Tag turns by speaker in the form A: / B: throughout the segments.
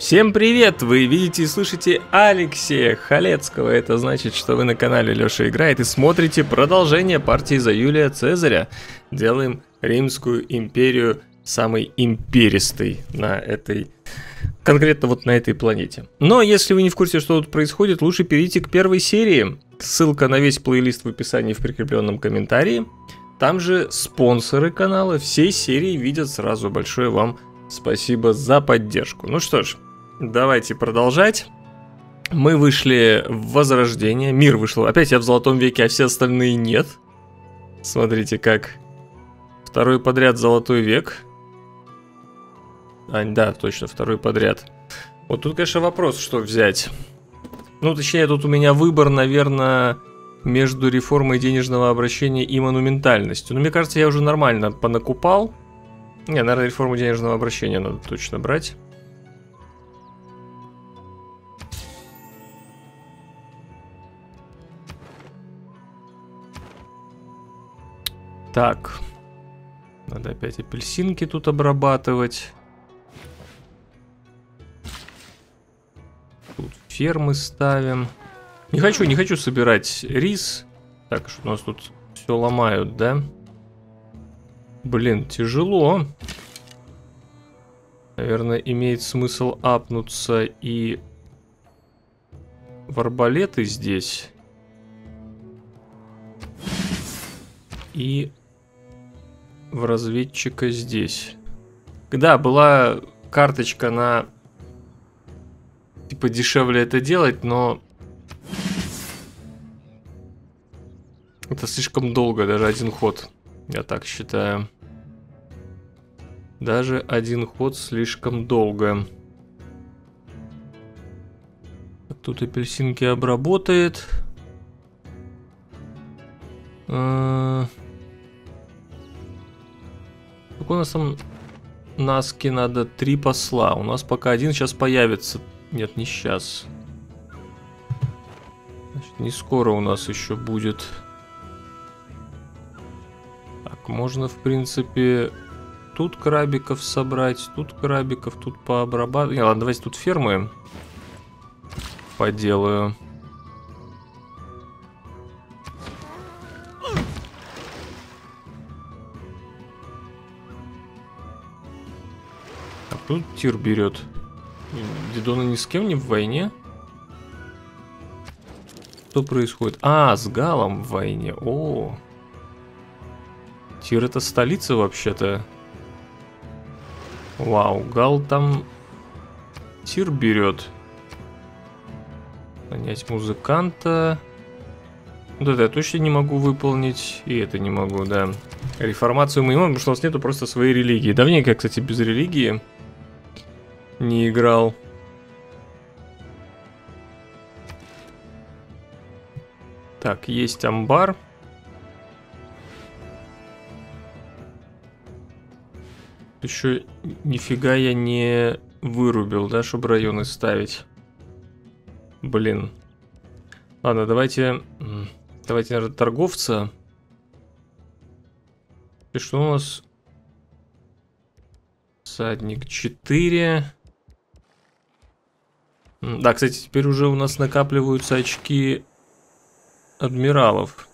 A: Всем привет! Вы видите и слышите Алексея Халецкого. Это значит, что вы на канале Леша Играет и смотрите продолжение партии за Юлия Цезаря. Делаем Римскую империю самой империстой на этой... конкретно вот на этой планете. Но если вы не в курсе, что тут происходит, лучше перейти к первой серии. Ссылка на весь плейлист в описании в прикрепленном комментарии. Там же спонсоры канала всей серии видят сразу. Большое вам спасибо за поддержку. Ну что ж, давайте продолжать. Мы вышли в Возрождение. Мир вышел. Опять я в Золотом веке, а все остальные нет. Смотрите как. Второй подряд Золотой век. Да, точно, второй подряд. Вот тут, конечно, вопрос, что взять. Ну, точнее, тут у меня выбор, наверное, между реформой денежного обращения и монументальностью. Но мне кажется, я уже нормально понакупал. Не, наверное, реформу денежного обращения надо точно брать. Так. Надо опять апельсинки тут обрабатывать. Тут фермы ставим. Не хочу собирать рис. Так, что у нас тут все ломают, да? Блин, тяжело. Наверное, имеет смысл апнуться и в арбалеты здесь. И в разведчика здесь. Да, была карточка на... типа дешевле это делать, но... это слишком долго, даже один ход. Я так считаю. Даже один ход слишком долго. Тут апельсинки обработает. Как у нас там наски надо 3 посла. У нас пока один сейчас появится. Нет, не сейчас. Значит, не скоро у нас еще будет. Так, можно в принципе тут крабиков собрать, тут крабиков, тут пообрабатывать. Ладно, давайте тут фермы поделаю. А тут Тир берет. Дидона ни с кем не в войне. Что происходит? А, с Галом в войне. О, Тир это столица вообще-то. Вау, Гал там Тир берет. Нанять музыканта. Вот это я точно не могу выполнить. И это не могу, да. Реформацию мы не можем, потому что у нас нету просто своей религии. Давненько я, кстати, без религии не играл. Так, есть амбар. Еще нифига я не вырубил, да, чтобы районы ставить. Блин. Ладно, давайте, наверное, торговца. И что у нас? Всадник 4. Да, кстати, теперь уже у нас накапливаются очки адмиралов.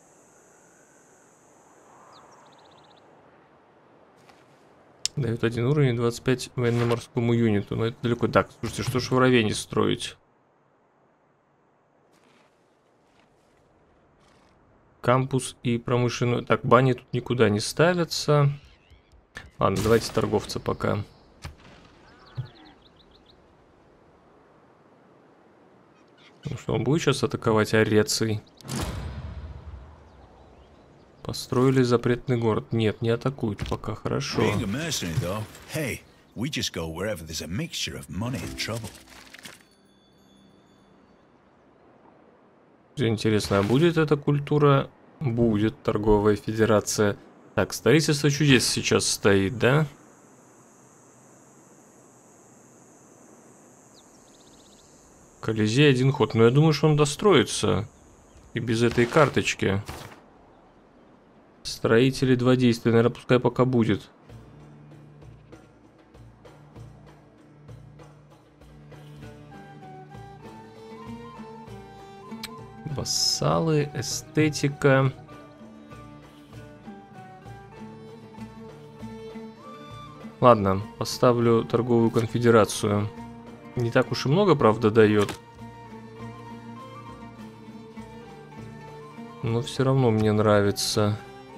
A: Дает 1 уровень, 25 военно-морскому юниту. Но это далеко. Так, слушайте, что ж в Равене строить? Кампус и промышленную... Так, бани тут никуда не ставятся. Ладно, давайте торговца пока. Ну что, он будет сейчас атаковать Ареций? Построили запретный город. Нет, не атакуют пока, хорошо. Интересно, а будет эта культура? Будет, торговая федерация. Так, строительство чудес сейчас стоит, да? Колизей один ход. Но я думаю, что он достроится. И без этой карточки. Строители 2 действия. Наверное, пускай пока будет. Вассалы, эстетика. Ладно, поставлю торговую конфедерацию. Не так уж и много, правда, дает. Но все равно мне нравится.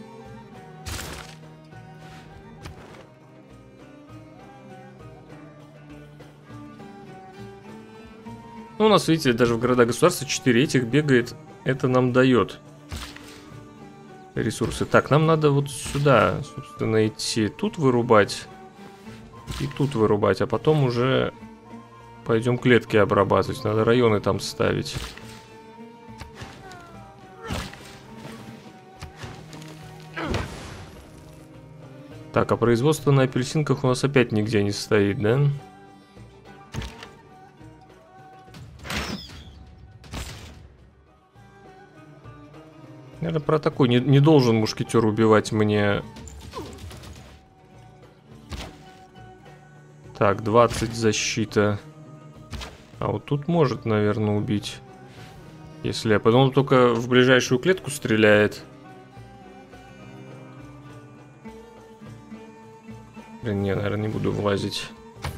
A: Ну, у нас, видите, даже в города-государства 4 этих бегает. Это нам дает ресурсы. Так, нам надо вот сюда, собственно, идти. Тут вырубать. И тут вырубать. А потом уже пойдем клетки обрабатывать. Надо районы там ставить. Так, а производство на апельсинках у нас опять нигде не стоит, да? Наверное, про такой. Не должен мушкетер убивать мне. Так, 20 защита. А вот тут может, наверное, убить. Если я... Потом он только в ближайшую клетку стреляет. Блин, не, наверное, не буду влазить.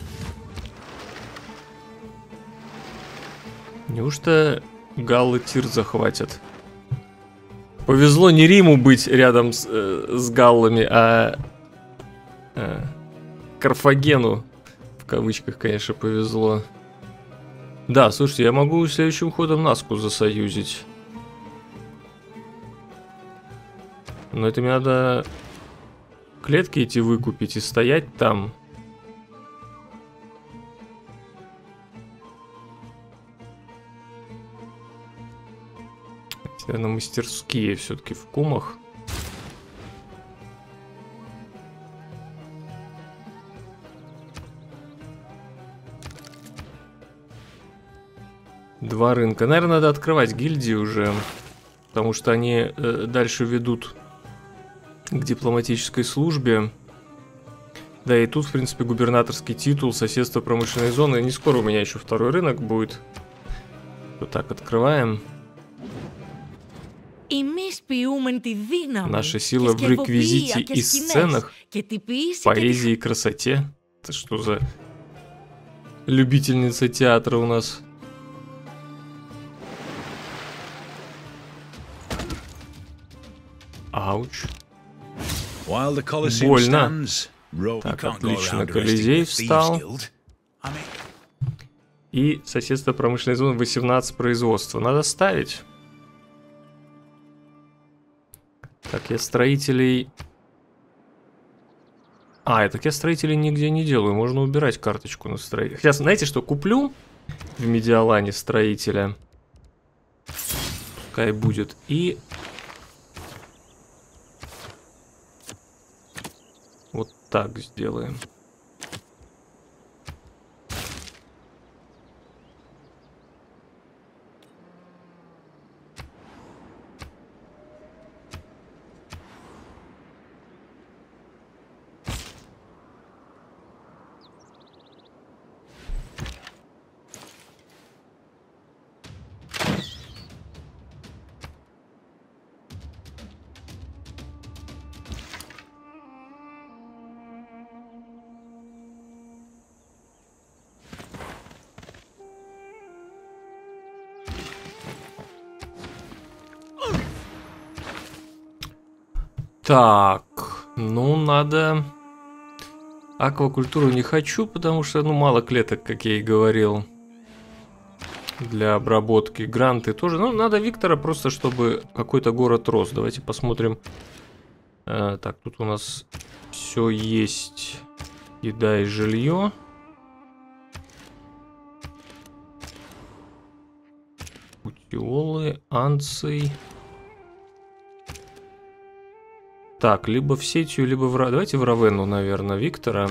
A: Неужто галлы тир захватят? Повезло не Риму быть рядом с галлами, а Карфагену. В кавычках, конечно, повезло. Да, слушайте, я могу следующим ходом Наску засоюзить. Но это мне надо клетки эти выкупить и стоять там. Наверное, мастерские все-таки в Кумах. Два рынка. Наверное, надо открывать гильдии уже, потому что они дальше ведут к дипломатической службе. Да, и тут, в принципе, губернаторский титул, соседство промышленной зоны. Не скоро у меня еще второй рынок будет. Вот так, открываем. Наша сила в реквизите и сценах, поэзии и красоте. Это что за любительница театра у нас? Ауч. Больно. Так, отлично. Колизей встал. И соседство промышленной зоны 18 производства. Надо ставить. Так, я строителей... так я строителей нигде не делаю. Можно убирать карточку на строителя. Хотя, знаете что, куплю в Медиалане строителя. Пускай будет. И... вот так сделаем. Так, ну надо... Аквакультуру не хочу, потому что, ну, мало клеток, как я и говорил. Для обработки. Гранты тоже. Ну, надо Виктора просто, чтобы какой-то город рос. Давайте посмотрим. Так, тут у нас все есть. Еда и жилье. Путиолы, анций. Так, либо в Сетию, либо в... Давайте в Равенну, наверное, Виктора.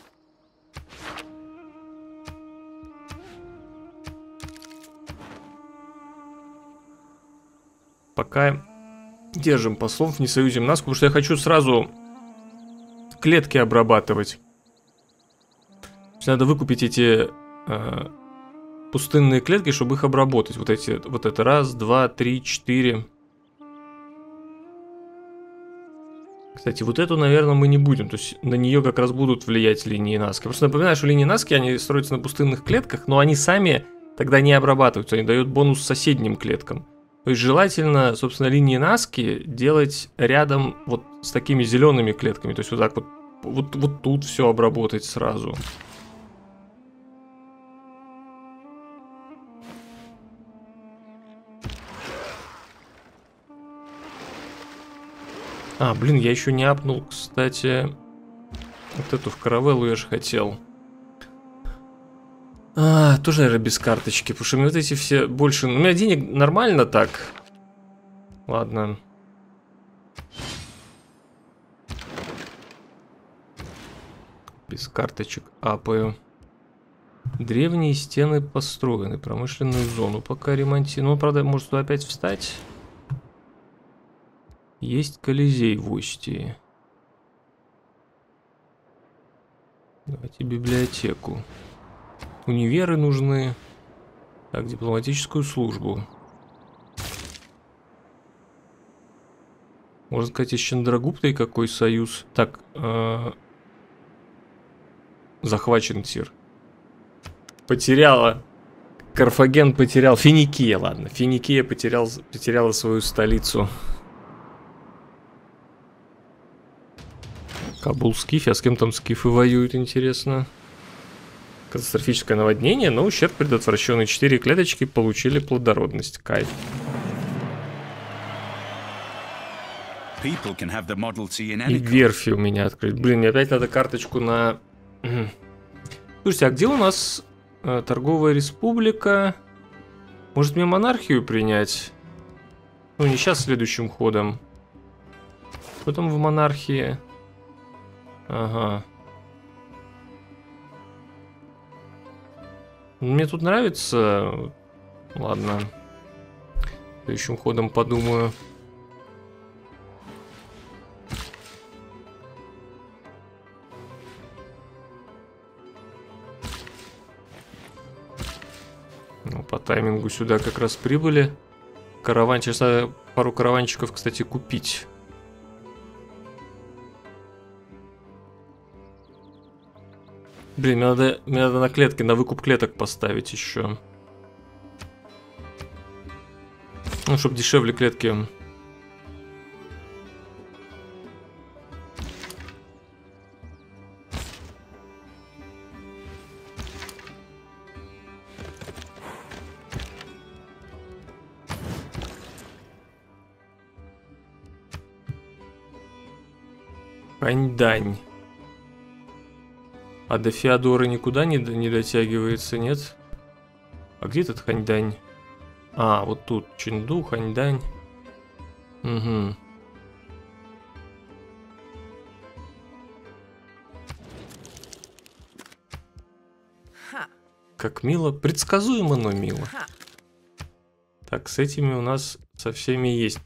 A: Пока держим послов, не союзим нас, потому что я хочу сразу клетки обрабатывать. Надо выкупить эти пустынные клетки, чтобы их обработать. Вот это раз, два, три, четыре. Кстати, вот эту, наверное, мы не будем. То есть на нее как раз будут влиять линии Наски. Просто напоминаю, что линии Наски, они строятся на пустынных клетках, но они сами тогда не обрабатываются. Они дают бонус соседним клеткам. То есть желательно, собственно, линии Наски делать рядом вот с такими зелеными клетками. То есть вот так вот. Вот тут все обработать сразу. А, блин, я еще не апнул, кстати. Вот эту в каравеллу я же хотел. А, тоже, наверное, без карточки. Потому что мне вот эти все больше... У меня денег нормально так. Ладно. Без карточек апаю. Древние стены построены. Промышленную зону пока ремонтируем. Ну, правда, может туда опять встать. Есть Колизей в Остии. Давайте библиотеку. Универы нужны. Так, дипломатическую службу. Можно сказать, из Чандрагуптой какой союз. Так, захвачен Тир. Потеряла. Карфаген потерял. Финикия, ладно. Финикия потеряла свою столицу. Кабул Скифи. А с кем там скифы воюют, интересно? Катастрофическое наводнение, но ущерб предотвращенный. 4 клеточки получили плодородность. Кайф. И верфи у меня открыть. Блин, мне опять надо карточку на... Слушайте, а где у нас торговая республика? Может мне монархию принять? Ну, не сейчас, следующим ходом. Потом в монархии. Ага. Мне тут нравится. Ладно. Следующим ходом подумаю. Ну, по таймингу сюда как раз прибыли. Караван. Сейчас надо пару караванчиков, кстати, купить. Блин, мне надо на клетки, на выкуп клеток поставить еще. Ну, чтобы дешевле клетки. Ханьдань. А до Феодора никуда не дотягивается, нет? А где этот Ханьдань? А, вот тут. Чэнду, Ханьдань. Угу. Как мило. Предсказуемо, но мило. Так, с этими у нас со всеми есть.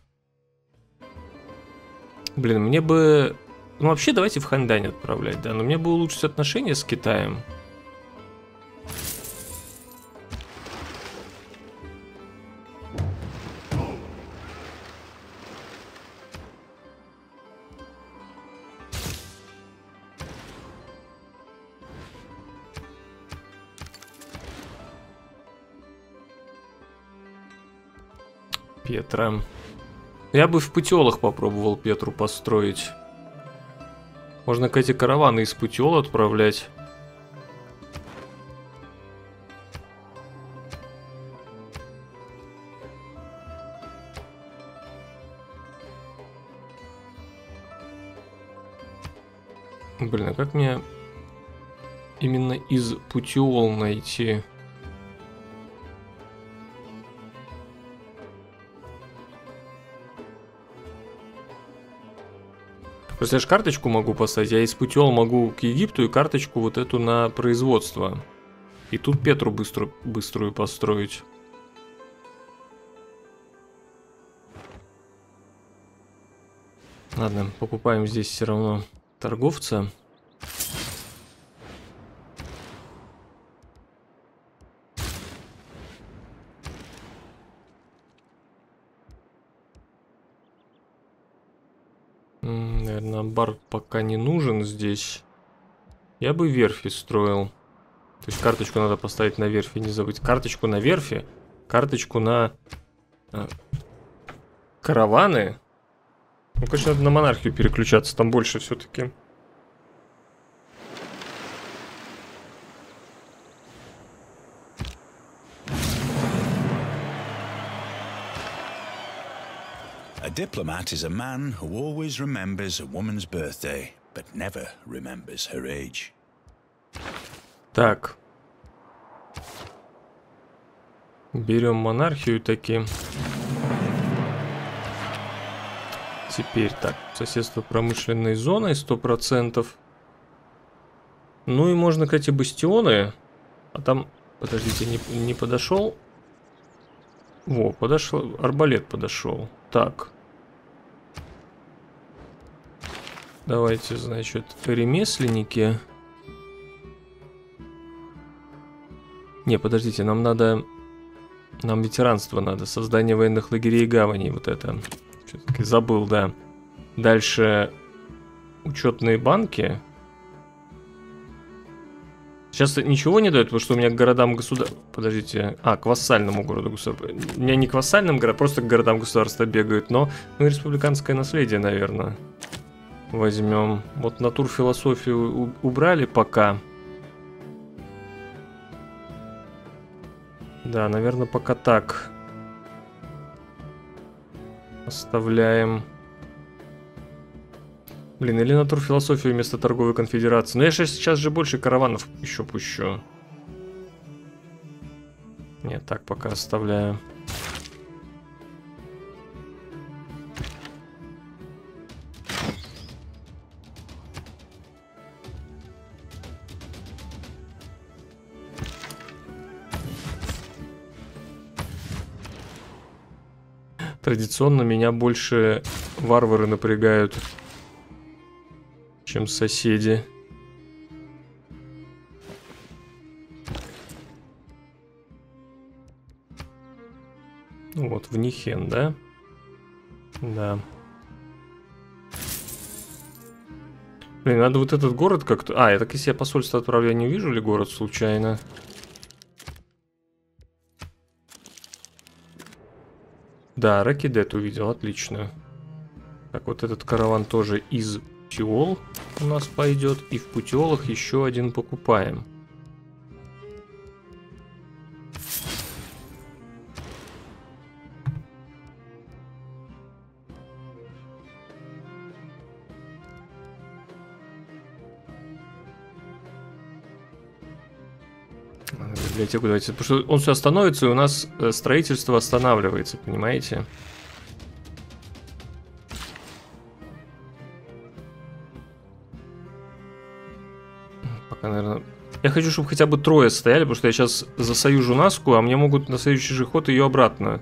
A: Блин, мне бы... Ну, вообще, давайте в Ханьдань отправлять, да. Но мне бы улучшить отношения с Китаем. Петра. Я бы в Путиолах попробовал Петру построить. Можно, кстати, караваны из Путиол отправлять. Блин, а как мне именно из Путиол найти? Просто я же карточку могу поставить, я из Путиол могу к Египту и карточку вот эту на производство. И тут Петру быструю построить. Ладно, покупаем здесь все равно торговца. Наверное, амбар пока не нужен здесь. Я бы верфи строил. То есть карточку надо поставить на верфи, не забыть. Карточку на верфи, карточку на караваны. Ну, конечно, надо на монархию переключаться, там больше все-таки.
B: A diplomat is a man who always remembers a woman's birthday, but never remembers her age.
A: Так. Берем монархию таки. Теперь так. Соседство промышленной зоной 100%. Ну и можно, кстати, бастионы. А там, подождите, не подошел. Во, подошел. Арбалет подошел. Так. Давайте, значит, ремесленники. Не, подождите, нам надо... Нам ветеранство надо. Создание военных лагерей и гаваней. Вот это. Все-таки забыл, да. Дальше учетные банки. Сейчас ничего не дает, потому что у меня к городам государства... Подождите. А, к вассальному городу государства. У меня не к вассальным городам, просто к городам государства бегают. Но, ну, республиканское наследие, наверное. Возьмем. Вот натурфилософию убрали пока. Да, наверное, пока так. Оставляем. Блин, или натурфилософию вместо торговой конфедерации. Но я же сейчас же больше караванов еще пущу. Нет, так пока оставляю. Традиционно меня больше варвары напрягают, чем соседи. Ну вот, в Нихен, да? Да. Блин, надо вот этот город как-то... А, я так если я посольство отправляю, не вижу ли город случайно? Да, Ракидет увидел, отлично. Так, вот этот караван тоже из Путиол у нас пойдет. И в Путиолах еще один покупаем. Библиотеку давайте, потому что он все остановится, и у нас строительство останавливается, понимаете? Пока, наверное... Я хочу, чтобы хотя бы трое стояли, потому что я сейчас засоюжу Наску, а мне могут на следующий же ход ее обратно.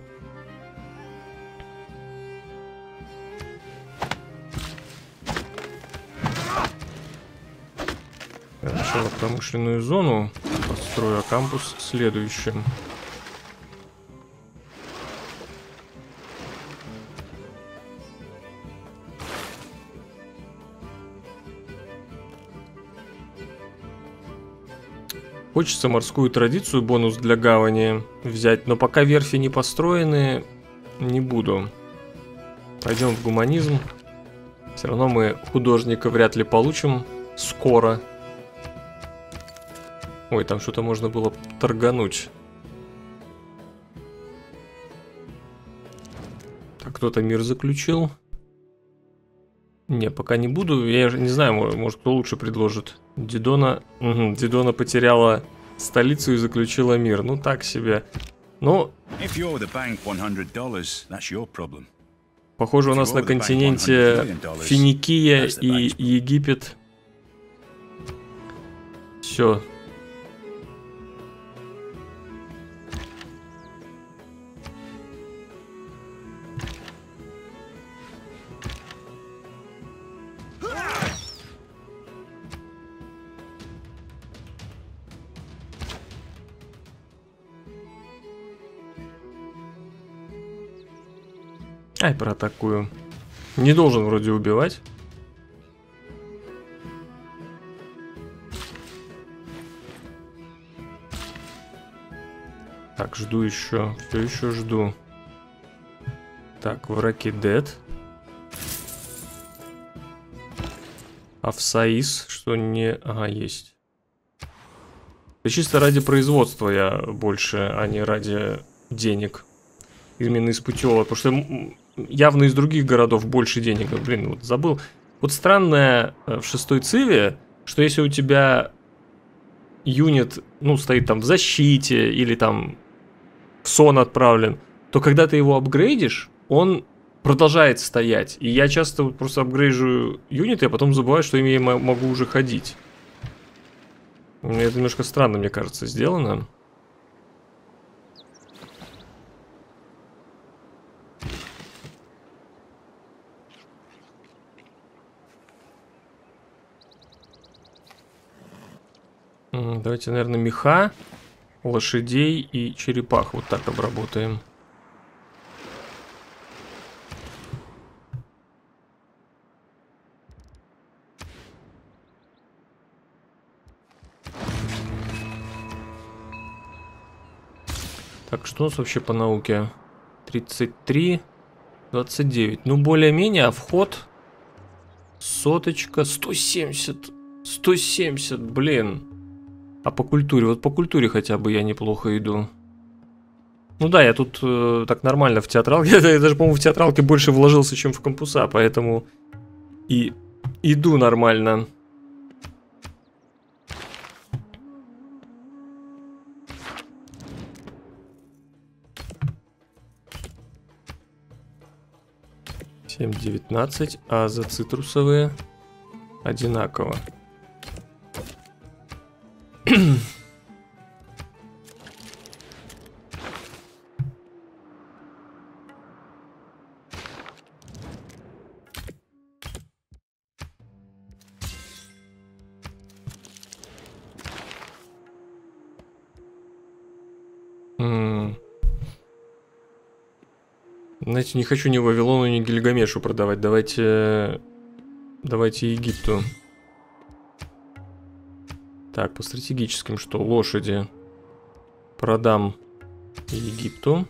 A: Сначала промышленную зону построю, а кампус следующим. Хочется морскую традицию, бонус для гавани взять, но пока верфи не построены, не буду. Пойдем в гуманизм. Все равно мы художника вряд ли получим скоро. Ой, там что-то можно было торгануть. Так, кто-то мир заключил. Не, пока не буду. Я не знаю, может кто лучше предложит. Дидона... Угу, Дидона потеряла столицу и заключила мир. Ну, так себе. Но... Похоже, у нас на континенте Финикия и Египет. Все. Ай, проатакую. Не должен вроде убивать. Так, жду еще. Все еще жду. Так, враки дед. Авсаис, что не... Ага, есть. Это чисто ради производства я больше, а не ради денег. Именно из Путева, потому что явно из других городов больше денег. Блин, вот забыл. Вот странное в шестой циве, что если у тебя юнит, ну, стоит там в защите или там в сон отправлен, то когда ты его апгрейдишь, он продолжает стоять. И я часто вот просто апгрейжу юниты, а потом забываю, что ими я могу уже ходить. Это немножко странно, мне кажется, сделано. Давайте, наверное, меха, лошадей и черепах вот так обработаем. Так, что у нас вообще по науке? 33, 29. Ну, более-менее, а вход... Соточка, 170. 170, блин. А по культуре? Вот по культуре хотя бы я неплохо иду. Ну да, я тут так нормально в театралке. Я даже, по-моему, в театралке больше вложился, чем в кампуса, поэтому и иду нормально. Семь 19, а за цитрусовые одинаково. Знаете, не хочу ни Вавилону, ни Гильгамешу продавать. Давайте Египту. Так, по стратегическим что? Лошади. Продам Египту.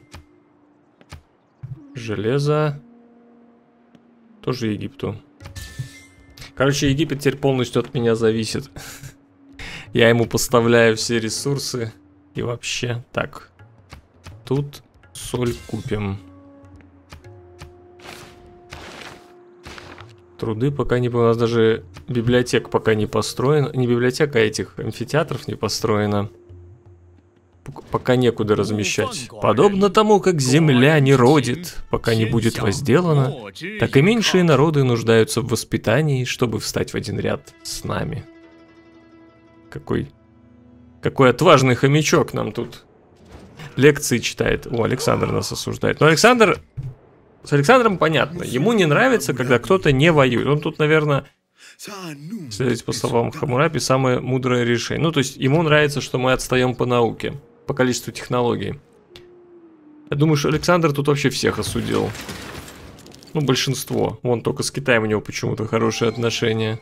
A: Железо. Тоже Египту. Короче, Египет теперь полностью от меня зависит. Я ему поставляю все ресурсы. И вообще. Так. Тут соль купим. Труды пока не... У нас даже библиотека пока не построена. Не библиотека, а этих амфитеатров не построена. Пока некуда размещать. Подобно тому, как земля не родит, пока не будет возделана, так и меньшие народы нуждаются в воспитании, чтобы встать в один ряд с нами. Какой отважный хомячок нам тут лекции читает. О, Александр нас осуждает. Но с Александром понятно. Ему не нравится, когда кто-то не воюет. Он тут, наверное, следует по словам Хаммурапи, самое мудрое решение. Ну, то есть, ему нравится, что мы отстаем по науке, по количеству технологий. Я думаю, что Александр тут вообще всех осудил. Ну, большинство. Вон, только с Китаем у него почему-то хорошие отношения.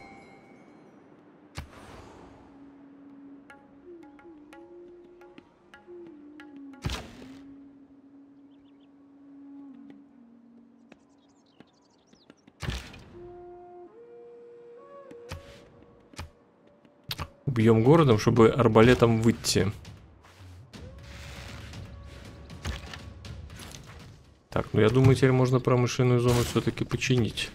A: Убьем городом, чтобы арбалетом выйти. Так, ну я думаю, теперь можно промышленную зону все-таки починить.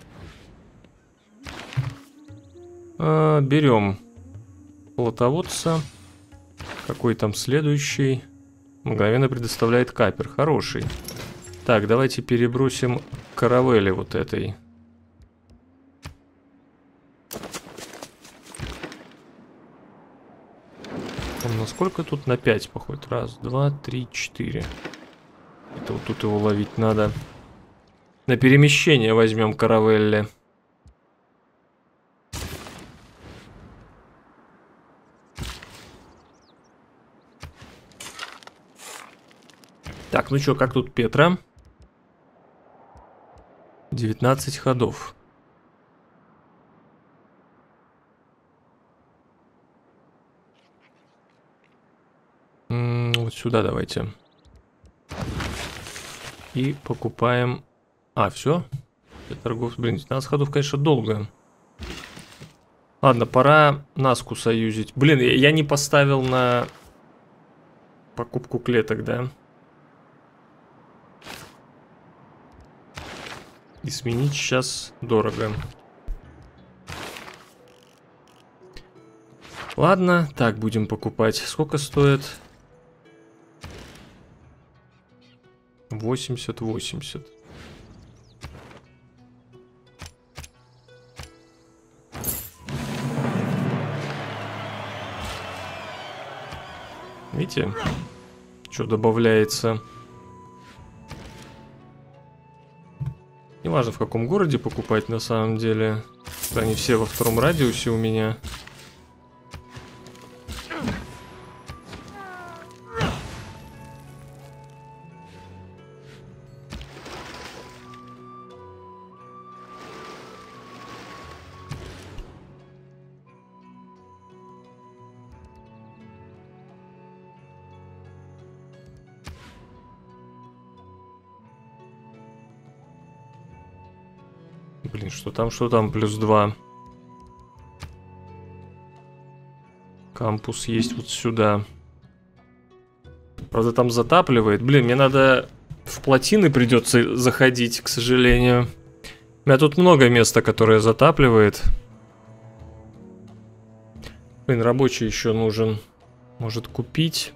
A: Берем плотоводца. Какой там следующий? Мгновенно предоставляет капер. Хороший. Так, давайте перебросим каравели вот этой. Насколько тут? На 5 походит. Раз, два, три, 4. Это вот тут его ловить надо. На перемещение возьмем каравелли. Так, ну что, как тут Петра? 19 ходов. Вот сюда давайте. И покупаем... А, все? Торговцы, блин, 15 ходов, конечно, долго. Ладно, пора Наску союзить. Блин, я не поставил на покупку клеток, да? И сменить сейчас дорого. Ладно, так будем покупать. Сколько стоит? 80. Видите, что добавляется? Не важно, в каком городе покупать на самом деле. Они все во втором радиусе у меня. Блин, что там, +2. Кампус есть вот сюда. Правда, там затапливает. Блин, мне надо в плотины придется заходить, к сожалению. У меня тут много места, которое затапливает. Блин, рабочий еще нужен. Может купить.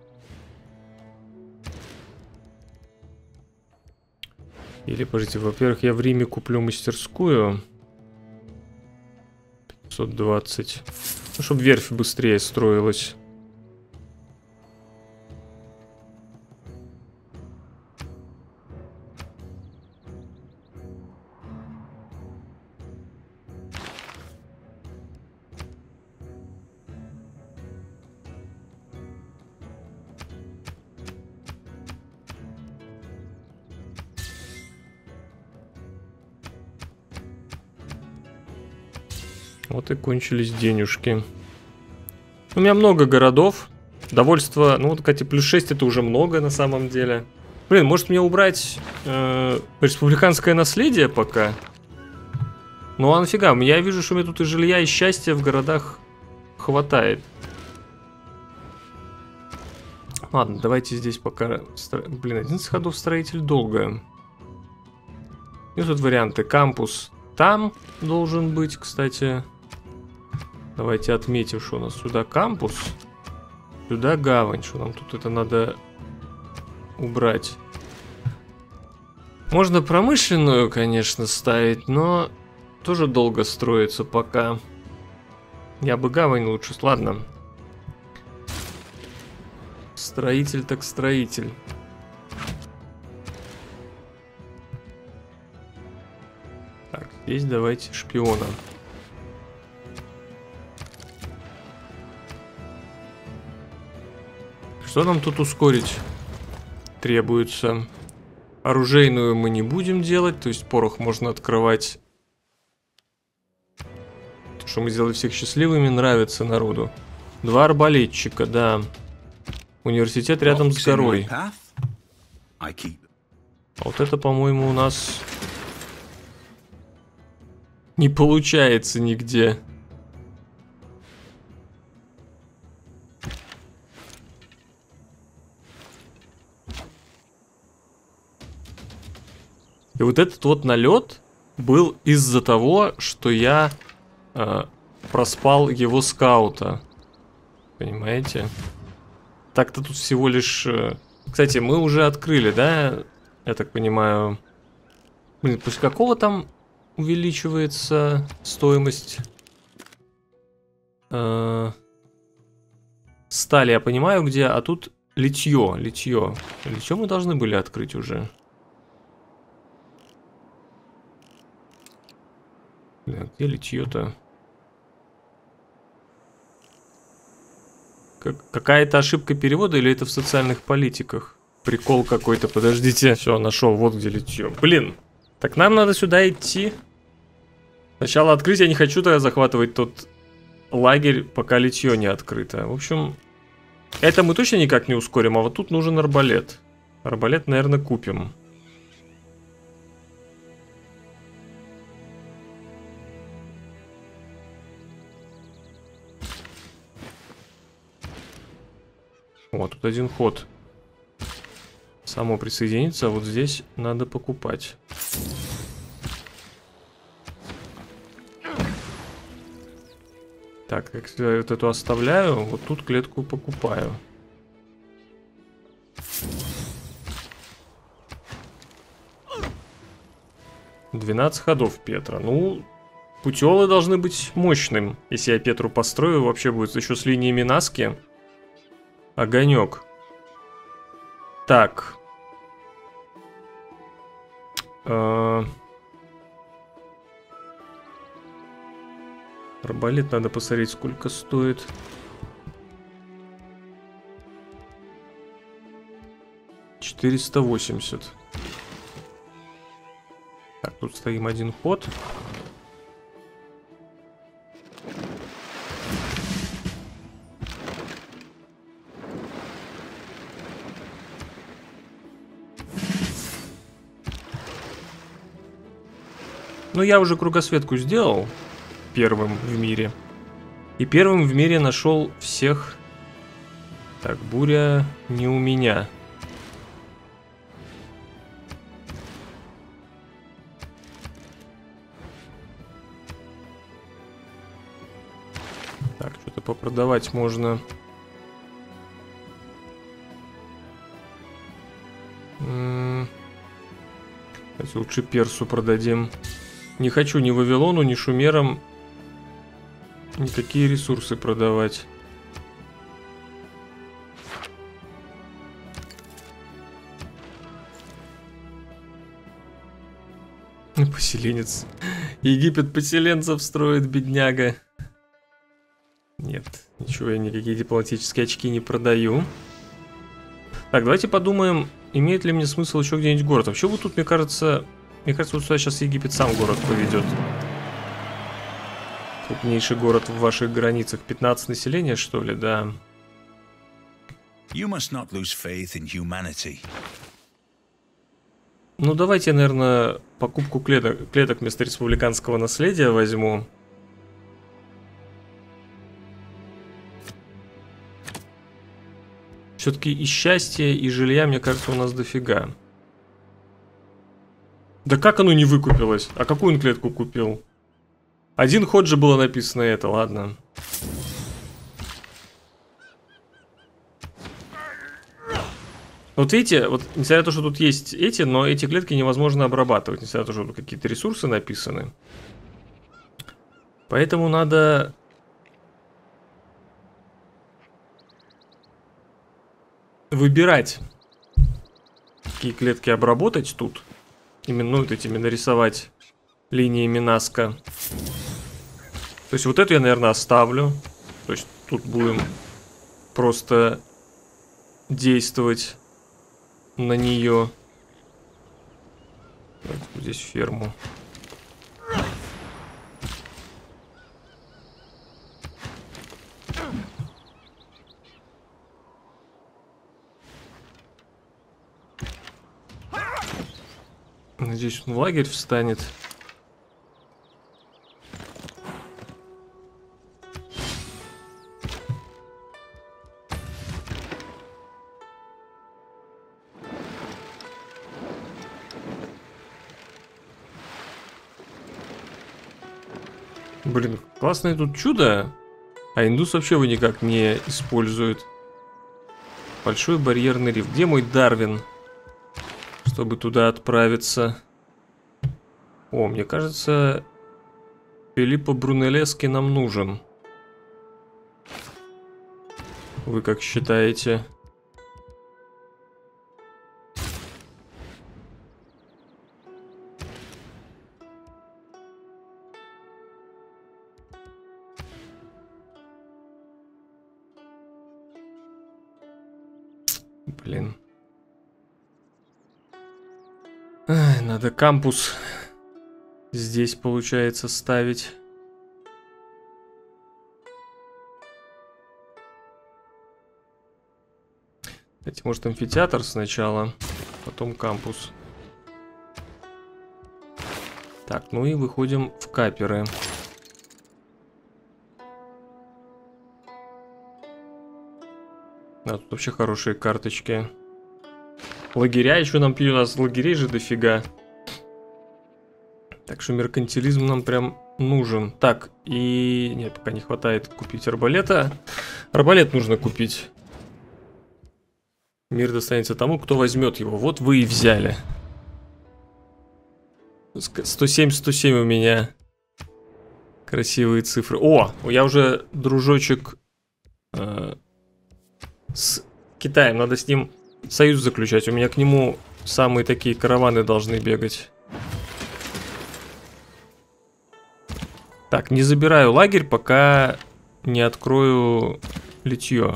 A: Или, подождите, во-первых, я в Риме куплю мастерскую. 520. Ну, чтобы верфь быстрее строилась. Вот и кончились денежки. У меня много городов. Довольство... Ну, вот, кстати, +6 это уже много на самом деле. Блин, может мне убрать республиканское наследие пока? Ну а нафига? Я вижу, что у меня тут и жилья, и счастья в городах хватает. Ладно, давайте здесь пока... Блин, 11 ходов строитель долго. И тут варианты. Кампус там должен быть, кстати... Давайте отметим, что у нас сюда кампус, сюда гавань, что нам тут это надо убрать. Можно промышленную, конечно, ставить, но тоже долго строится пока. Я бы гавань лучше... Ладно. Строитель так строитель. Так, здесь давайте шпиона. Что нам тут ускорить требуется? Оружейную мы не будем делать, то есть порох можно открывать. То, что мы сделали всех счастливыми, нравится народу. 2 арбалетчика, да. Университет рядом с горой. А вот это, по-моему, у нас не получается нигде. И вот этот вот налет был из-за того, что я проспал его скаута. Понимаете? Так-то тут всего лишь... Кстати, мы уже открыли, да? Я так понимаю. Блин, после какого там увеличивается стоимость? Стали, я понимаю, где. А тут литье. Литье мы должны были открыть уже. Блин, где литье-то? Какая-то ошибка перевода или это в социальных политиках? Прикол какой-то, подождите. Все, нашел, вот где литье. Блин, так нам надо сюда идти. Сначала открыть, я не хочу тогда захватывать тот лагерь, пока литье не открыто. В общем, это мы точно никак не ускорим, а вот тут нужен арбалет. Арбалет, наверное, купим. Вот, тут один ход. Само присоединиться, а вот здесь надо покупать. Так, как я вот эту оставляю, вот тут клетку покупаю. «12 ходов Петра». Ну, путёлы должны быть мощным. Если я Петру построю, вообще будет еще с линии Минаски. Огонек. Так. Арбалет надо посмотреть, сколько стоит. $480. Так, тут стоим один ход. Ну, я уже кругосветку сделал. Первым в мире. И первым в мире нашел всех. Так, буря не у меня. Так, что-то попродавать можно. Давайте лучше персу продадим. Не хочу ни Вавилону, ни шумерам никакие ресурсы продавать. Поселенец. Египет поселенцев строит, бедняга. Нет, ничего, я никакие дипломатические очки не продаю. Так, давайте подумаем, имеет ли мне смысл еще где-нибудь город. Вообще вот тут, мне кажется, вот сюда сейчас Египет сам город поведет. Крупнейший город в ваших границах. 15 населения, что ли, да.
B: You must not lose faith in humanity.
A: Ну, давайте я, наверное, покупку клеток вместо республиканского наследия возьму. Все-таки и счастья, и жилья, мне кажется, у нас дофига. Да как оно не выкупилось? А какую он клетку купил? Один ход же было написано это, ладно. Вот видите, вот несмотря на то, что тут есть эти, но эти клетки невозможно обрабатывать, несмотря на то, что тут какие-то ресурсы написаны. Поэтому надо... выбирать, какие клетки обработать тут. Именно вот этими нарисовать линиями Наска. То есть вот эту я, наверное, оставлю. То есть тут будем просто действовать на нее. Здесь ферму. Надеюсь, он в лагерь встанет. Блин, классное тут чудо. А индус вообще его никак не использует. Большой барьерный риф. Где мой Дарвин? Чтобы туда отправиться. О, мне кажется, Филиппо Брунеллески нам нужен. Вы как считаете? Блин. Ай, надо кампус здесь, получается, ставить. Кстати, может, амфитеатр сначала, потом кампус. Так, ну и выходим в каперы. Да, тут вообще хорошие карточки. Лагеря еще нам пьют, у нас лагерей же дофига. Так что меркантилизм нам прям нужен. Так, и... Нет, пока не хватает купить арбалета. Арбалет нужно купить. Мир достанется тому, кто возьмет его. Вот вы и взяли. 107-107 у меня. Красивые цифры. О, я уже дружочек с Китаем. Надо с ним союз заключать. У меня к нему самые такие караваны должны бегать. Так, не забираю лагерь, пока не открою литье.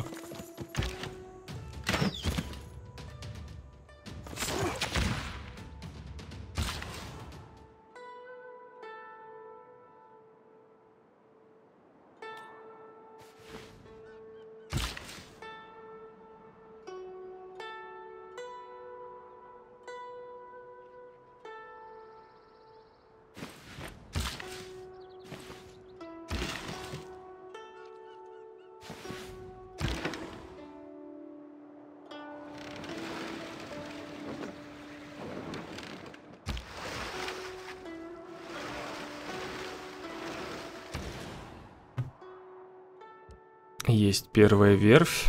A: Есть первая верфь.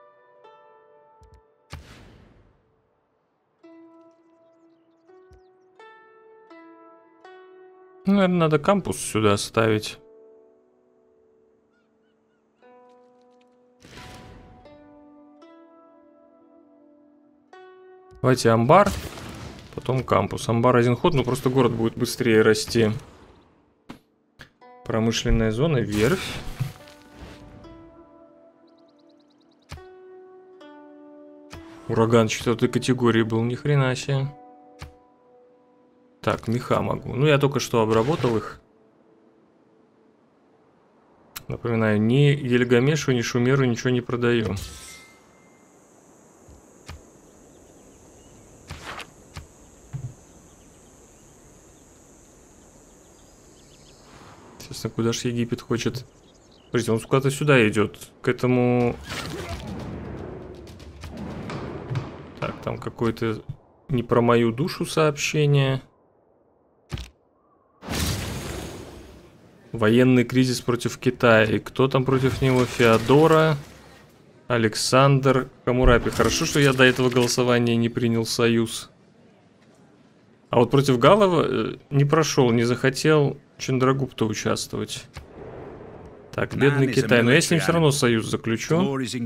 A: Наверное, надо кампус сюда ставить. Давайте амбар, потом кампус. Амбар один ход, но просто город будет быстрее расти. Промышленная зона, верфь. Ураган 4-й категории был, ни хрена себе. Так, меха могу. Ну, я только что обработал их. Напоминаю, ни Гильгамешу, ни Шумеру ничего не продаю. Естественно, куда же Египет хочет? Смотрите, он куда-то сюда идет. К этому... Так, там какое-то не про мою душу сообщение. Военный кризис против Китая. И кто там против него? Феодора, Александр, Хамурапи. Хорошо, что я до этого голосования не принял союз. А вот против Галлова не прошел, не захотел Чандрагупта участвовать. Так, бедный Китай. Но я с ним все равно союз заключу.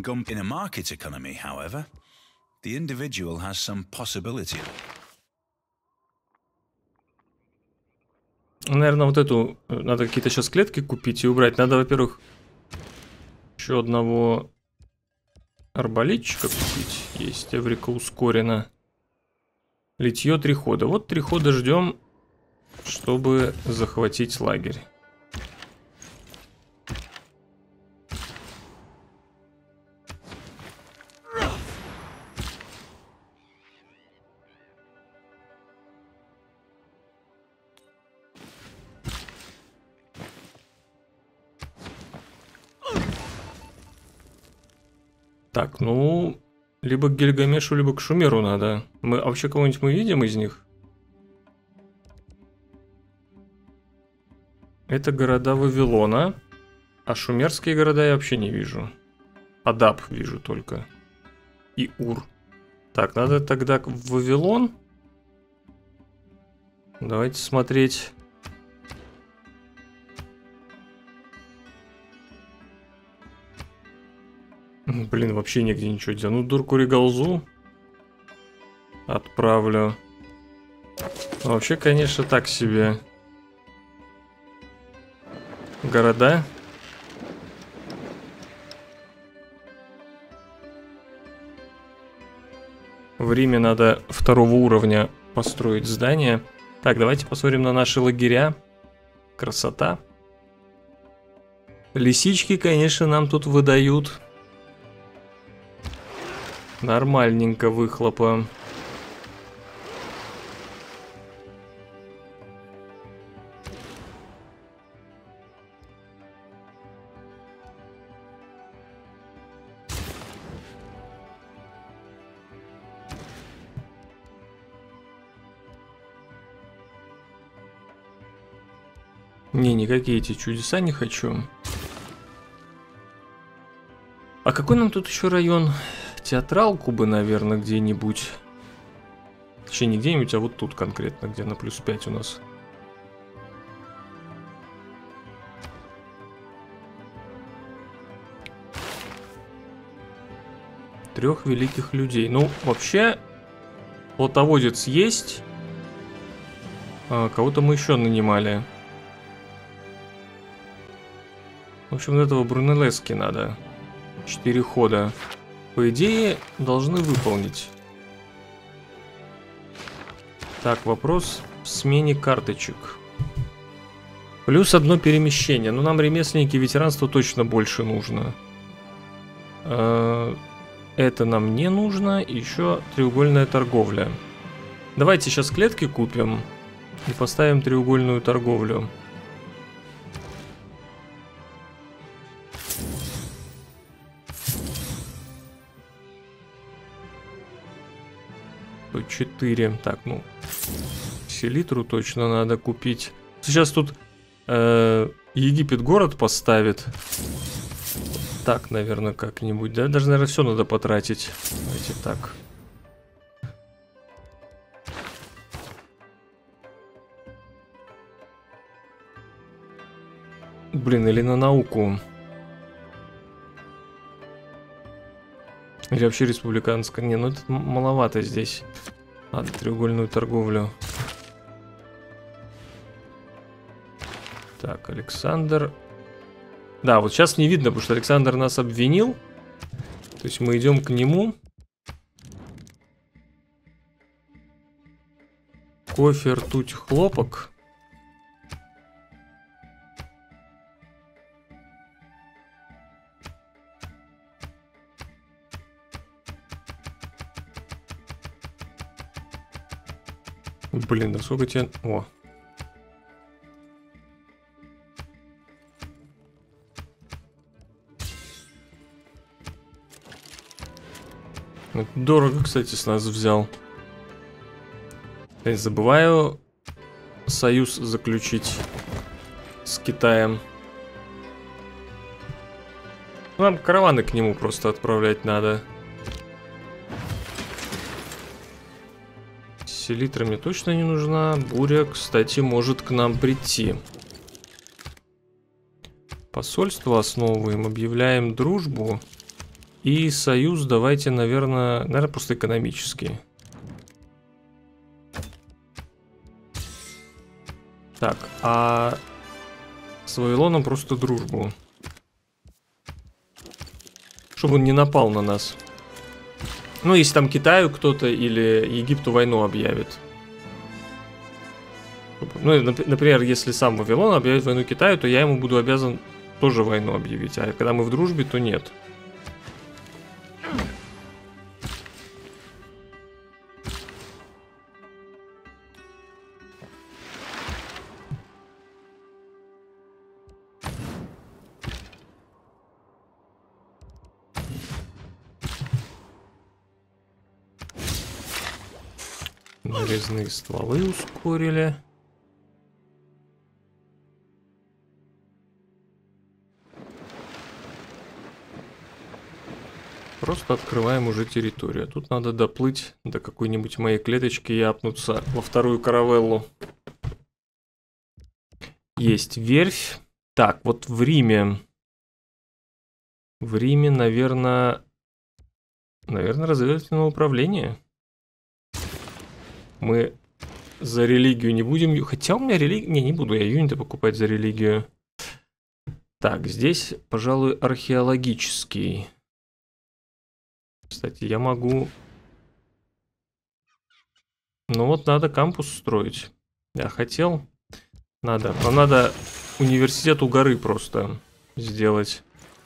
A: Наверное, вот эту надо какие-то сейчас клетки купить и убрать. Надо, во-первых, еще одного арбалетчика купить. Есть, Эврика ускорена. Литье 3 хода. Вот 3 хода ждем, чтобы захватить лагерь. Так, ну, либо к Гильгамешу, либо к Шумеру надо. А вообще кого-нибудь мы видим из них? Это города Вавилона. А шумерские города я вообще не вижу. Адап вижу только. И Ур. Так, надо тогда в Вавилон. Давайте смотреть. Блин, вообще нигде ничего делать. Ну, Дуркури-Галзу отправлю. Вообще, конечно, так себе. Города. В Риме надо 2-го уровня построить здание. Так, давайте посмотрим на наши лагеря. Красота. Лисички, конечно, нам тут выдают. Нормальненько выхлопа. Не, никакие эти чудеса не хочу. А какой нам тут еще район? Театралку бы, наверное, где-нибудь. Точнее, не где-нибудь, а вот тут конкретно, где на +5 у нас. Трех великих людей. Ну, вообще, плотоводец есть. Кого-то мы еще нанимали. В общем, этого Брунеллески надо. 4 хода. По идее, должны выполнить. Так, вопрос в смене карточек. Плюс одно перемещение. Ну, нам ремесленники ветеранства точно больше нужно. Это нам не нужно. Еще треугольная торговля. Давайте сейчас клетки купим. И поставим треугольную торговлю. По 4. Так, ну. Селитру точно надо купить. Сейчас тут Египет город поставит. Так, наверное, как-нибудь. Да, даже, наверное, все надо потратить. Давайте так. Блин, или на науку. Или вообще республиканская. Не, ну это маловато здесь. Ладно, треугольную торговлю. Так, Александр. Да, вот сейчас не видно, потому что Александр нас обвинил. То есть мы идем к нему. Кофе, ртуть, хлопок. Блин, да сколько тебе... О. Дорого, кстати, с нас взял. Я забываю союз заключить с Китаем. Нам караваны к нему просто отправлять надо. Селитра мне точно не нужна. Буря, кстати, может к нам прийти. Посольство основываем, объявляем дружбу. И союз давайте, наверное, просто экономический. Так, а с Вавилоном просто дружбу. Чтобы он не напал на нас. Ну, если там Китаю кто-то или Египту войну объявит. Ну, например, если сам Вавилон объявит войну Китаю, то я ему буду обязан тоже войну объявить. А когда мы в дружбе, то нет. Нарезные стволы ускорили. Просто открываем уже территорию. Тут надо доплыть до какой-нибудь моей клеточки и апнуться во вторую каравеллу. Есть верфь. Так, вот в Риме. В Риме, наверное, разведывательное управление. Мы за религию не будем... Хотя у меня религия... Не буду я юниты покупать за религию. Так, здесь, пожалуй, археологический. Кстати, я могу... Ну вот, надо кампус строить. Я хотел. Надо. Нам надо университет у горы просто сделать.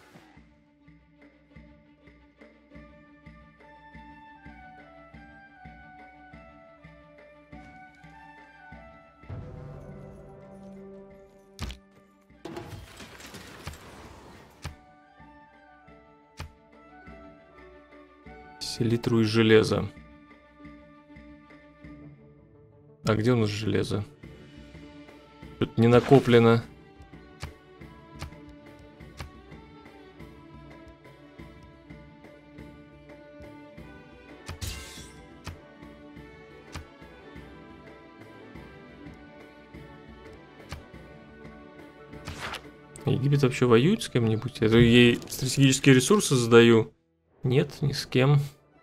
A: Селитру из железа. А где у нас железо? Тут не накоплено. Египет вообще воюет с кем-нибудь? Я ей стратегические ресурсы задаю. Нет, ни с кем.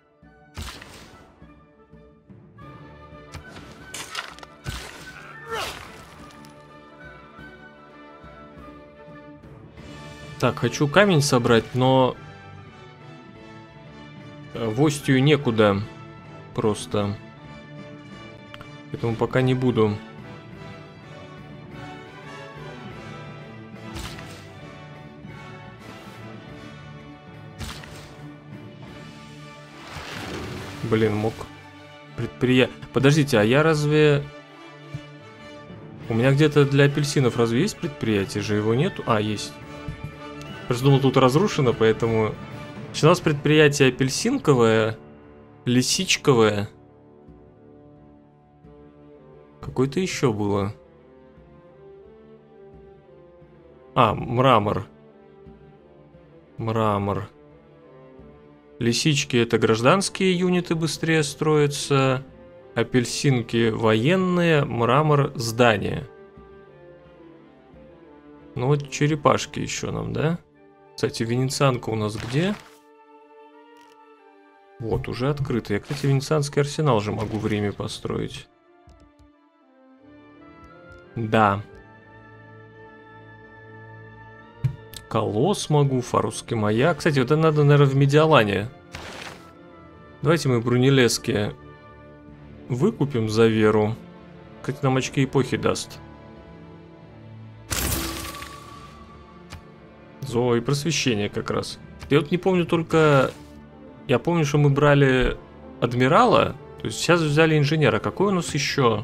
A: Так, хочу камень собрать, но в Остию некуда просто. Поэтому пока не буду. Блин, мог предприятие. Подождите, а я разве... У меня где-то для апельсинов разве есть предприятие? Же его нету? А, есть. Просто думал, тут разрушено, поэтому... Значит, у нас предприятие апельсинковое, лисичковое. Какое-то еще было. А, мрамор. Мрамор. Лисички — это гражданские юниты, быстрее строятся. Апельсинки — военные. Мрамор — здания. Ну вот черепашки еще нам, да? Кстати, венецианка у нас где? Вот, уже открыто. Я, кстати, венецианский арсенал же могу в Риме построить. Да. Колосс могу, Фарусский маяк. Кстати, вот это надо, наверное, в Медиалане. Давайте мы Брунеллески выкупим за веру. Кстати, нам очки эпохи даст. Зоо и просвещение как раз. Я вот не помню только... Я помню, что мы брали адмирала. То есть сейчас взяли инженера. Какой у нас еще?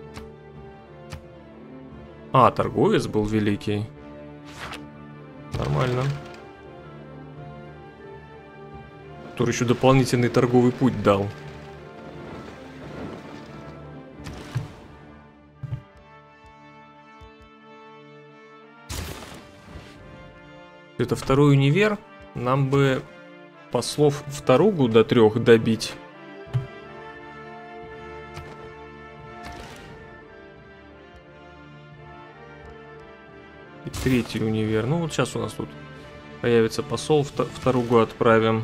A: А, торговец был великий. Нормально. Который еще дополнительный торговый путь дал. Это второй универ. Нам бы послов в Таругу до 3 добить. И третий универ. Ну вот сейчас у нас тут появится посол, в Таругу отправим.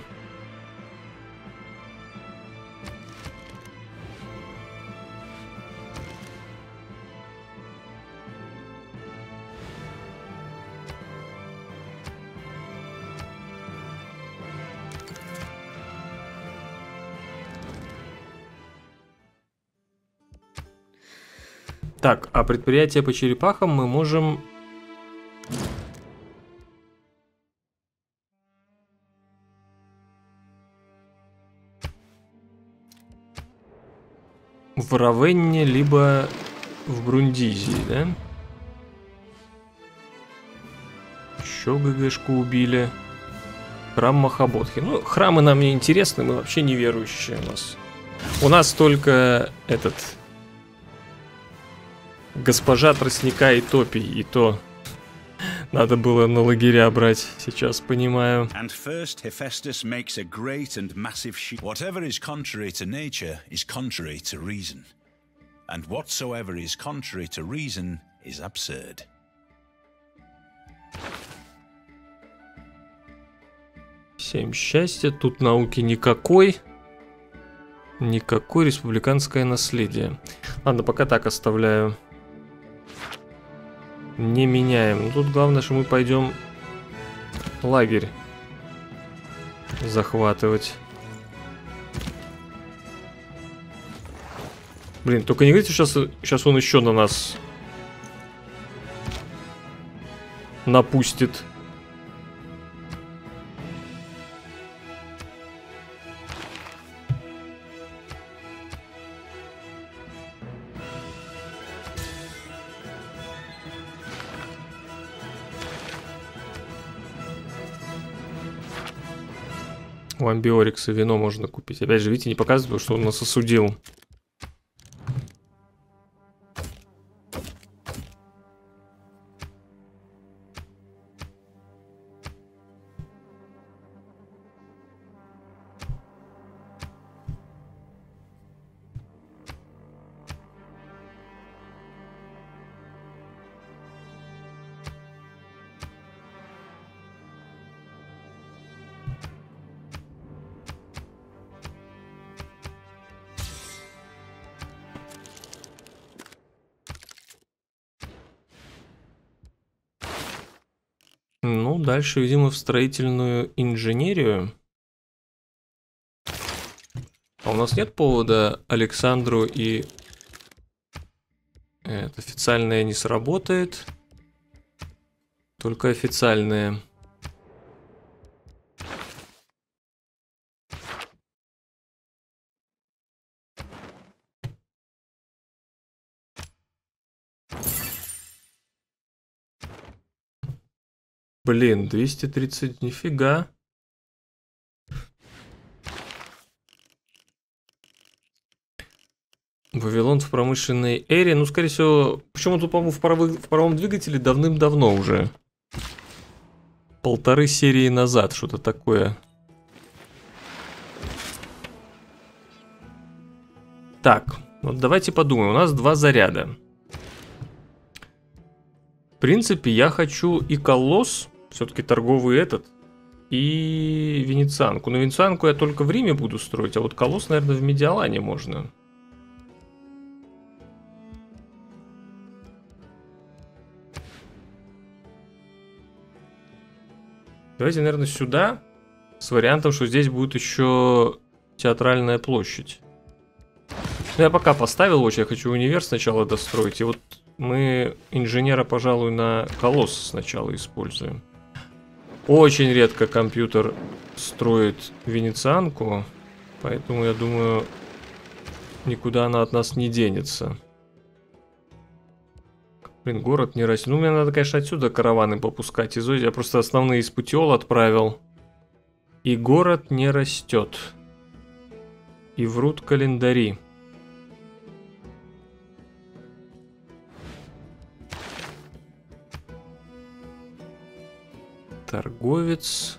A: Так, а предприятие по черепахам мы можем... в Равенне, либо в Брундизии, да? Еще ГГшку убили. Храм Махабодхи. Ну, храмы нам не интересны, мы вообще неверующие у нас. У нас только этот... Госпожа Тростника и Топий, и то надо было на лагеря брать, сейчас понимаю.
B: And first Hephaestus makes a great and massive sheep. Whatever is contrary to nature is contrary to reason. And whatsoever is contrary to reason is absurd.
A: Семь счастья, тут науки никакой. Никакой, республиканское наследие. Ладно, пока так оставляю. Не меняем. Тут главное, что мы пойдем лагерь захватывать. Блин, только не говорите, сейчас он еще на нас напустит. У Амбиорикса вино можно купить. Опять же, видите, не показывает, что он нас осудил. Ну, дальше, видимо, в строительную инженерию. А у нас нет повода Александру и... Это официальное не сработает. Только официальное. Блин, 230, нифига. Вавилон в промышленной эре. Ну, скорее всего, почему-то, по-моему, в паровом двигателе давным-давно уже. 1,5 серии назад, что-то такое. Так, вот давайте подумаем. У нас 2 заряда. В принципе, я хочу и колосс, все-таки торговый этот, и венецианку. Но венецианку я только в Риме буду строить, а вот колосс, наверное, в Медиалане можно. Давайте, наверное, сюда, с вариантом, что здесь будет еще театральная площадь. Ну, я пока поставил очень, я хочу универ сначала достроить, и вот мы инженера, пожалуй, на колосс сначала используем. Очень редко компьютер строит венецианку, поэтому, я думаю, никуда она от нас не денется. Блин, город не растет. Ну, мне надо, конечно, отсюда караваны попускать. Я просто основные из Путиол отправил. И город не растет. И врут календари. Торговец.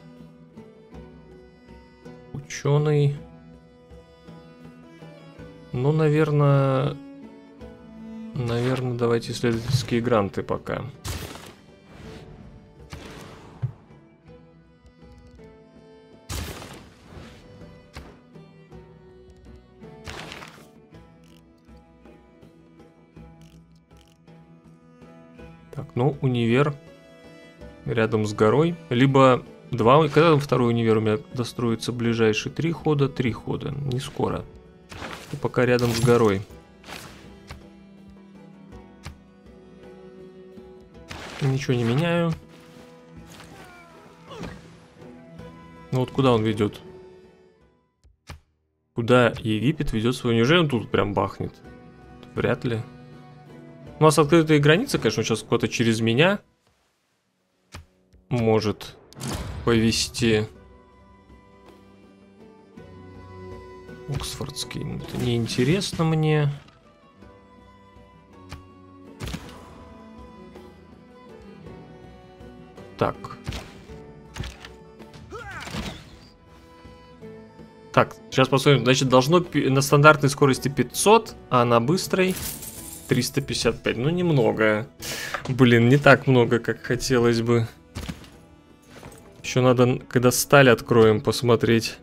A: Ученый. Ну, наверное, давайте исследовательские гранты пока. Так, ну, универ рядом с горой. Либо 2... Когда второй универ у меня достроится? Ближайшие 3 хода? 3 хода. Не скоро. И пока рядом с горой. Ничего не меняю. Ну вот куда он ведет? Куда Египет ведет свой? Неужели он тут прям бахнет? Вряд ли. У нас открытые границы, конечно, сейчас куда-то через меня может повести. Оксфордский. Это неинтересно мне. Так. Так, сейчас посмотрим. Значит, должно на стандартной скорости 500, а на быстрой 355. Ну, немного. Блин, не так много, как хотелось бы. Еще надо, когда сталь откроем, посмотреть.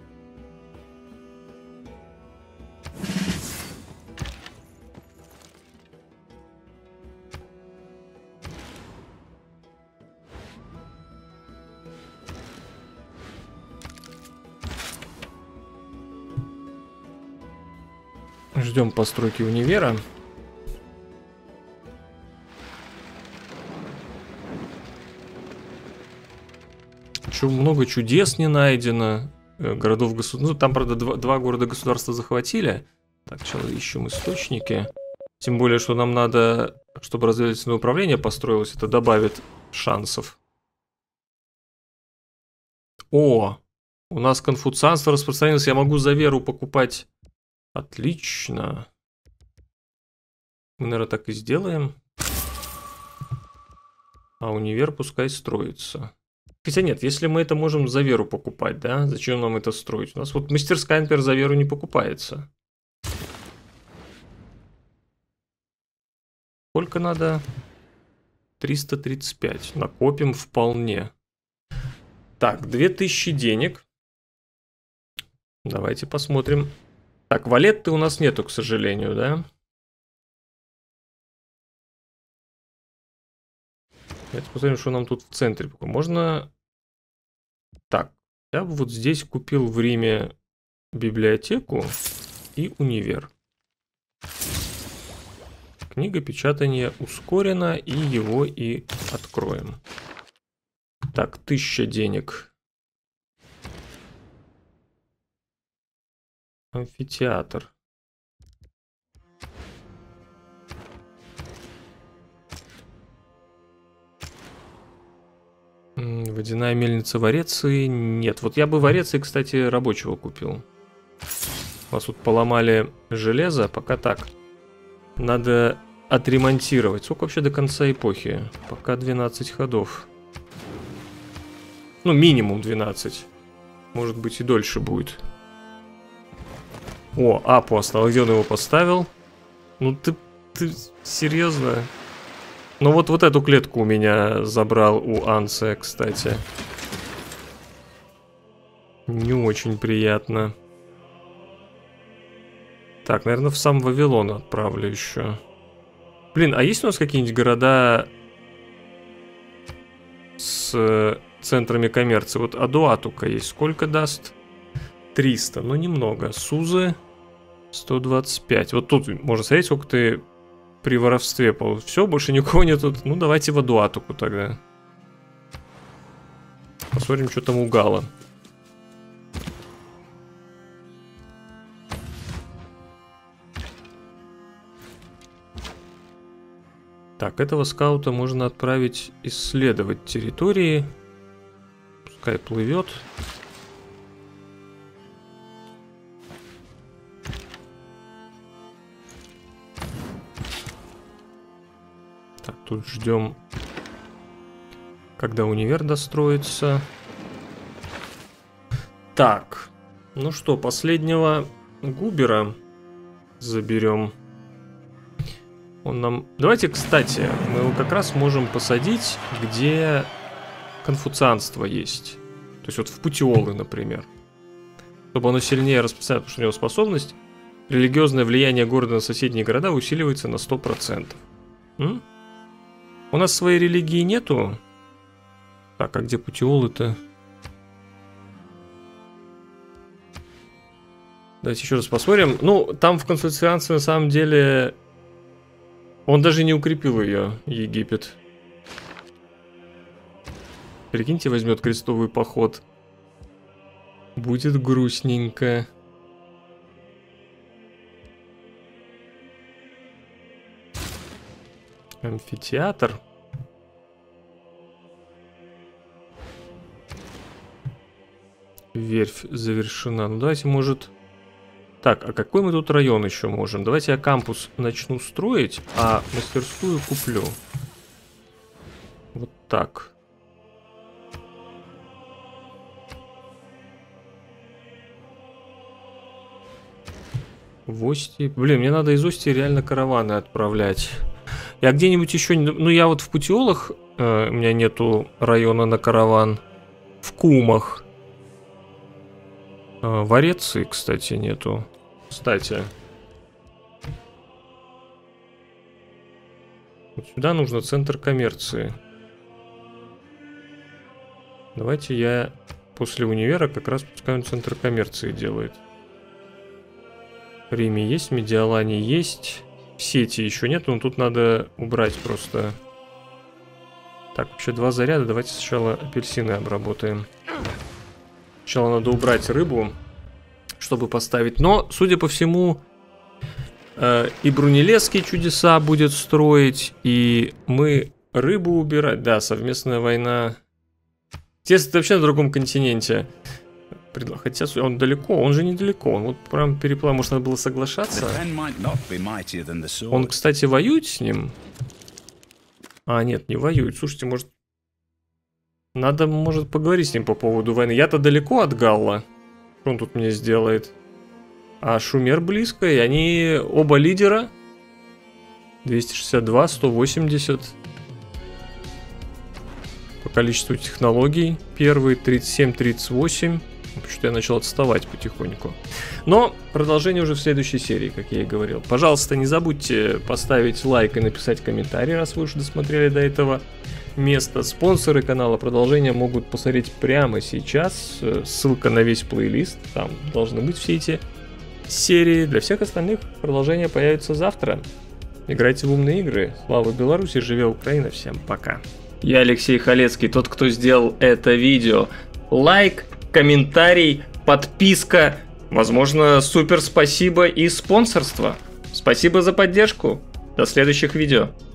A: Ждем постройки универа. Еще много чудес не найдено. Городов государств. Ну, там, правда, два города-государства захватили. Так, сейчас ищем источники. Тем более, что нам надо, чтобы разведывательное управление построилось, это добавит шансов. О! У нас конфуцианство распространилось. Я могу за веру покупать. Отлично. Мы, наверное, так и сделаем. А универ пускай строится. Хотя нет, если мы это можем за веру покупать, да? Зачем нам это строить? У нас вот мастерская, например, за веру не покупается. Сколько надо? 335. Накопим вполне. Так, 2000 денег. Давайте посмотрим. Так, валетты у нас нету, к сожалению, да? Давайте посмотрим, что нам тут в центре. Можно... Так, я бы вот здесь купил в Риме библиотеку и универ. Книга печатания ускорена, и его и откроем. Так, 1000 денег. Амфитеатр. Водяная мельница в Ореции нет. Вот я бы в Ореции, кстати, рабочего купил. У нас тут поломали железо, пока так. Надо отремонтировать. Сколько вообще до конца эпохи? Пока 12 ходов. Ну, минимум 12. Может быть, и дольше будет. О, Апу осталось. Где он его поставил? Ну, ты серьезно? Ну, вот эту клетку у меня забрал у Анция, кстати. Не очень приятно. Так, наверное, в сам Вавилон отправлю еще. Блин, а есть у нас какие-нибудь города с центрами коммерции? Вот Адуатука есть. Сколько даст? 300. Ну, немного. Сузы 125. Вот тут можно смотреть, сколько ты при воровстве получил. Все, больше никого нет тут. Ну, давайте в Адуатуку тогда. Посмотрим, что там у Гала. Так, этого скаута можно отправить исследовать территории. Пускай плывет. Так, тут ждем, когда универ достроится. Так, ну что, последнего Губера заберем. Он нам... Давайте, кстати, мы его как раз можем посадить, где конфуцианство есть. То есть вот в Путиолы, например. Чтобы оно сильнее распространялось, потому что у него способность. Религиозное влияние города на соседние города усиливается на 100%. У нас своей религии нету. Так, а где Путиолы-то? Давайте еще раз посмотрим. Ну, там в конфуцианстве на самом деле... Он даже не укрепил ее, Египет. Прикиньте, возьмет крестовый поход. Будет грустненько. Амфитеатр. Верфь завершена. Ну, давайте, может... Так, а какой мы тут район еще можем? Давайте я кампус начну строить, а мастерскую куплю. Вот так. В Ости... Блин, мне надо из Ости реально караваны отправлять. Я где-нибудь еще... Ну, я вот в Путиолах... у меня нету района на караван. В Кумах. В Ореции, кстати, нету. Кстати. Вот сюда нужно центр коммерции. Давайте я после универа как раз пускай он центр коммерции делает. В Риме есть, в Медиалане есть. В сети еще нет, но тут надо убрать просто. Так, вообще 2 заряда. Давайте сначала апельсины обработаем. Сначала надо убрать рыбу, чтобы поставить. Но, судя по всему, и Брунеллески чудеса будет строить, и мы рыбу убирать. Да, совместная война. Естественно, это вообще на другом континенте. Хотя он далеко, он же недалеко. Он вот прям переплыл, может, надо было соглашаться. Он, кстати, воюет с ним? А, нет, не воюет. Слушайте, может... Надо, может, поговорить с ним по поводу войны. Я-то далеко от Галла. Что он тут мне сделает? А Шумер близко, и они оба лидера. 262, 180. По количеству технологий. Первый 37, 38. Что-то я начал отставать потихоньку. Но продолжение уже в следующей серии, как я и говорил. Пожалуйста, не забудьте поставить лайк и написать комментарий, раз вы уже досмотрели до этого. место. Спонсоры канала продолжения могут посмотреть прямо сейчас. Ссылка на весь плейлист, там должны быть все эти серии. Для всех остальных продолжение появится завтра. Играйте в умные игры. Слава Беларуси, живе Украина. Всем пока. Я Алексей Халецкий, тот, кто сделал это видео. Лайк, комментарий, подписка, возможно, супер спасибо и спонсорство. Спасибо за поддержку. До следующих видео.